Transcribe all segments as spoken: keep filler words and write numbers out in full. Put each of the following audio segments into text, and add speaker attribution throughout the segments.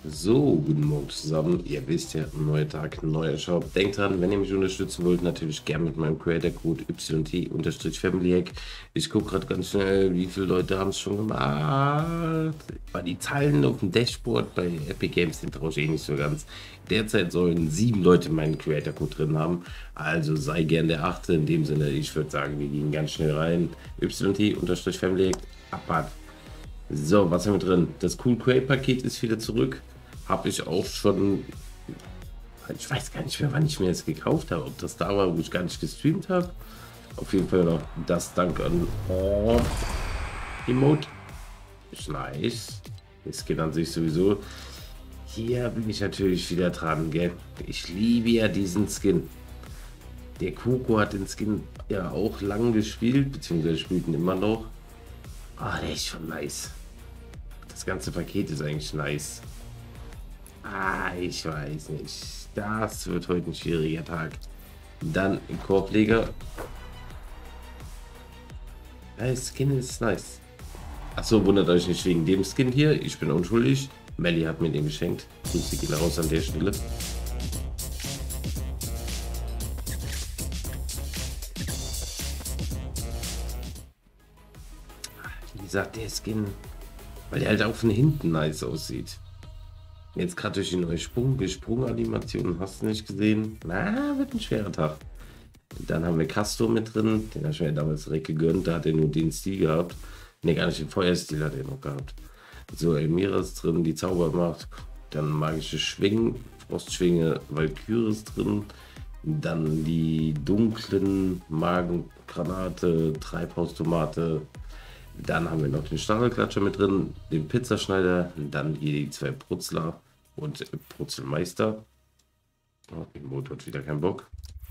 Speaker 1: So, guten Morgen zusammen. Ihr wisst ja, neuer Tag, neuer Shop. Denkt dran, wenn ihr mich unterstützen wollt, natürlich gerne mit meinem Creator-Code Y T-Family-Hack. Ich gucke gerade ganz schnell, wie viele Leute haben es schon gemacht. Weil die Zahlen auf dem Dashboard bei Epic Games sind raus eh nicht so ganz. Derzeit sollen sieben Leute meinen Creator-Code drin haben. Also sei gern der Achte. In dem Sinne, ich würde sagen, wir gehen ganz schnell rein. Y T-Family-Hack. Abfahrt. So, was haben wir drin? Das Cool Create Paket ist wieder zurück. Habe ich auch schon. Ich weiß gar nicht mehr, wann ich mir das gekauft habe. Ob das da war, wo ich gar nicht gestreamt habe. Auf jeden Fall noch das Dank an oh, Emote. Ist nice. Das Skin an sich sowieso. Hier bin ich natürlich wieder dran, gell? Ich liebe ja diesen Skin. Der Kuko hat den Skin ja auch lang gespielt, beziehungsweise spielt ihn immer noch. Ah, der ist schon nice. Das ganze Paket ist eigentlich nice. Ah, ich weiß nicht. Das wird heute ein schwieriger Tag. Dann im Korbleger. Der Skin ist nice. Achso, wundert euch nicht wegen dem Skin hier. Ich bin unschuldig. Melly hat mir den geschenkt. Grüße gehen raus an der Stelle. Wie gesagt, der Skin, weil der halt auch von hinten nice aussieht. Jetzt gerade durch die neue Sprung, Sprunganimation, hast du nicht gesehen? Na, wird ein schwerer Tag. Dann haben wir Castor mit drin, den habe ich mir damals direkt gegönnt, da hat er nur den Stil gehabt. Ne, gar nicht den Feuerstil hat er noch gehabt. So, Elmira ist drin, die Zaubermacht, dann magische Schwingen, Frostschwinge, Valkyrie ist drin, dann die dunklen Magengranate, Treibhaustomate. Dann haben wir noch den Stachelklatscher mit drin, den Pizzaschneider, dann hier die zwei Brutzler und Brutzelmeister. Oh, im Motor hat wieder keinen Bock.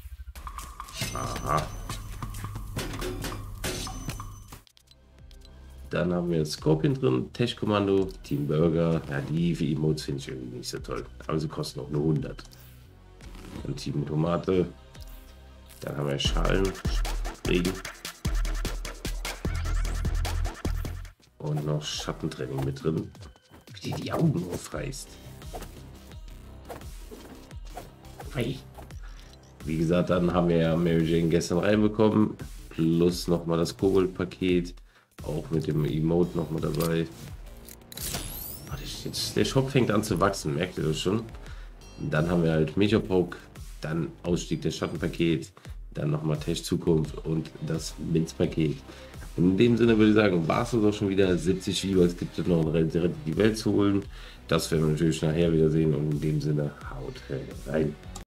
Speaker 1: Aha. Dann haben wir Scorpion drin, Tech-Kommando, Team Burger. Ja, die für Emotes finde ich irgendwie nicht so toll. Aber sie kosten auch nur hundert. Dann Team Tomate. Dann haben wir Schalen, Regen. Und noch Schattentraining mit drin. Wie die die Augen aufreißt. Hey. Wie gesagt, dann haben wir ja Mary Jane gestern reinbekommen. Plus nochmal das Kobold-Paket. Auch mit dem Emote nochmal dabei. Der Shop fängt an zu wachsen, merkt ihr das schon? Dann haben wir halt Mejopoke. Dann Ausstieg des Schattenpaket. Dann nochmal Tech Zukunft und das Minz-Paket. In dem Sinne würde ich sagen, war es uns auch schon wieder. siebzig Viewer, es gibt noch eine die Welt zu holen. Das werden wir natürlich nachher wieder sehen und in dem Sinne haut rein.